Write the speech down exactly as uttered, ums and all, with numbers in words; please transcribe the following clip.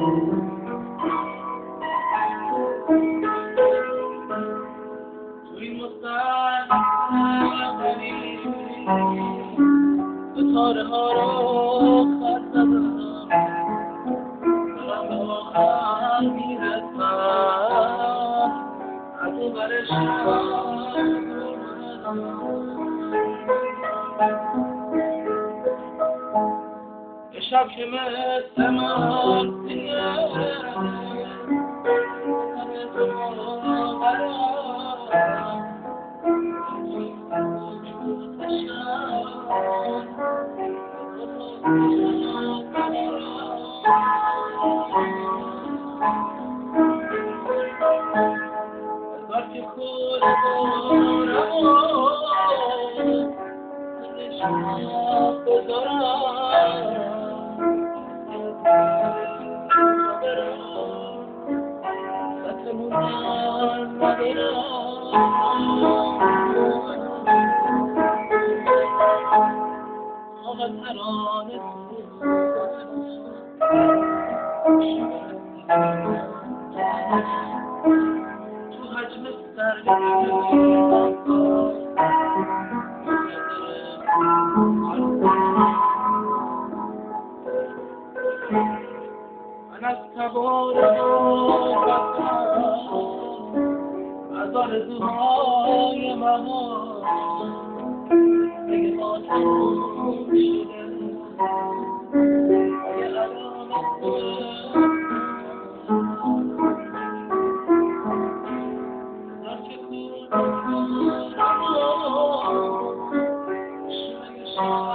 تو این مستقبلی ستاره ها رو خط زدم، دارم به آخر میرسم، از اون ور شب یه شب که مثل من دیگه سر تو برم بذار که خود دارم نشان بذارم ستمون ندارم آقا ترانه تو حجم سرگرمی من از تبار از آرزوهای مهار اگه آسون شده اگه علامت بذار که کودم شمه شب